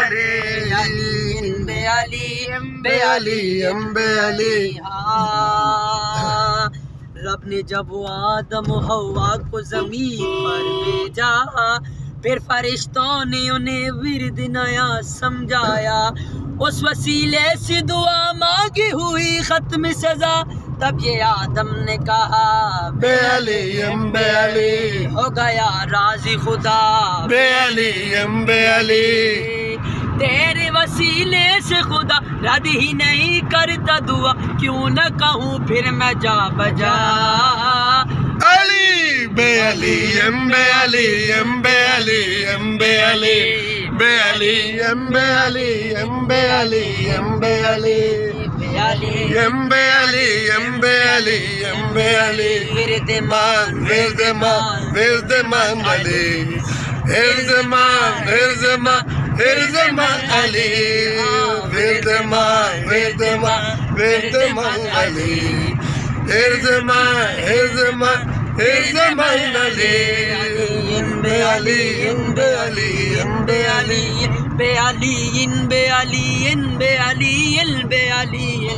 अरे अली इनबे अली एम्बे अली एम्बे अली। हाँ, रब ने जब आदम हवा को जमीन पर भेजा, फिर फरिश्तों ने उन्हें विर्द नया समझाया। उस वसीले से दुआ मांगी हुई खत्म सजा, तब ये आदम ने कहा बे अली एम्बे अली, हो गया राजी खुदा बे अली एम्बे अली। तेरे वसीले से खुदा रद्द ही नहीं करता दुआ, क्यों न कहूँ फिर मैं जा बजा अली बे अली एम्बे अली एम्बे अली एम्बे अली बे अली एम्बे अली एम्बे अली एम्बे अली एम्बे अली एम्बे अली एम्बे अली। विरदमान विरदमान विरदमान अली विरदमान विरदमान विरदमान अली विरदमान विरदमान विरदमान अली विरदमान विरदमान विरदमान अली इनबे अली इनबे अली इनबे अली इनबे अली इनबे अली इनबे अली इनबे अली।